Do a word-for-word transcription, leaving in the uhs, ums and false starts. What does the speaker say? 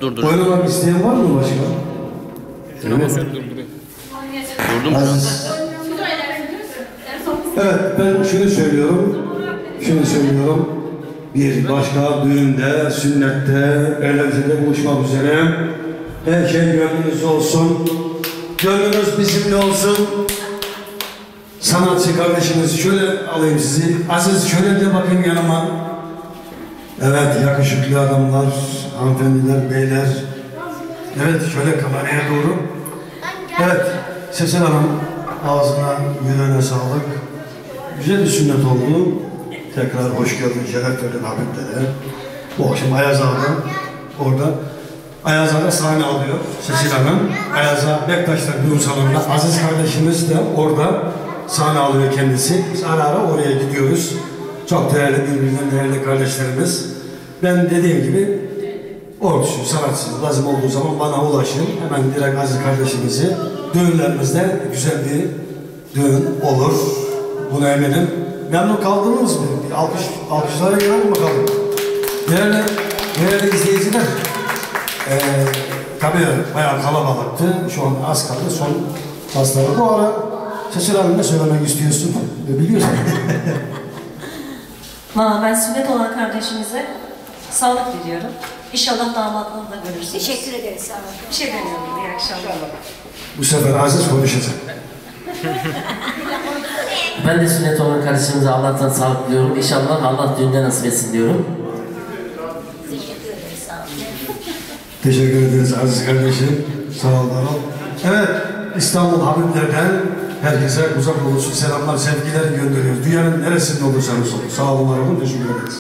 durduruyor. Oynamak isteyen var mı başka? Evet. Durdum. Aziz. Evet, ben şunu söylüyorum. Şunu söylüyorum. Bir başka düğünde, sünnette, evlenmede buluşmak üzere. Her şey gönlünüzde olsun. Gönlünüz bizimle olsun. Sanatçı kardeşiniz, şöyle alayım sizi. Aziz, şöyle de bakayım yanıma. Evet, yakışıklı adamlar, hanımefendiler, beyler. Evet, şöyle kameraya doğru. Evet, Sesil Hanım, ağzına, yüreğine sağlık. Güzel bir sünnet oldu. Tekrar hoş geldin, şeref verdin Habiblere. Bu akşam Ayaz Ağa'da, orada. Ayaz Ağa'da sahne alıyor Sesil Hanım. Ayaz Ağa Bektaşlar Düğün Salonu'nda. Aziz kardeşimiz de orada sahne alıyor kendisi. Biz ara ara oraya gidiyoruz. Çok değerli, birbirinden değerli kardeşlerimiz. Ben dediğim gibi ordusu, sanatçı lazım olduğu zaman bana ulaşın. Hemen direkt Aziz kardeşimizi düğünlerimizde güzel bir düğün olur. Buna eminim. Memnun kaldınız mı? Bir alkış, alkışlara gelelim bakalım. Değerli, değerli izleyiciler, ee, tabii bayağı kalabalıktı. Şu an az kaldı. Son pasları. Bu ara Sesil Hanım ne söylemek istiyorsun? Biliyorsun. Valla ben sünnet olan kardeşimize sağlık diliyorum. İnşallah damatlığını da görürsünüz. Teşekkür ederiz. Sağ olun. Bir şey demiyorum. İyi akşamlar. Bu sefer Aziz konuşacak. Ben de sünnet olan kardeşimize Allah'tan sağlık diliyorum. İnşallah Allah düğünde nasip etsin diyorum. Teşekkür ederiz. Sağ olun. Teşekkür ederiz Aziz kardeşim. Sağ olun. Evet, İstanbul Habibler'den herkese uzak olsun selamlar, sevgiler gönderiyoruz. Dünyanın neresinde olursanız olun. Sağ olun, var olun. Teşekkür ederiz.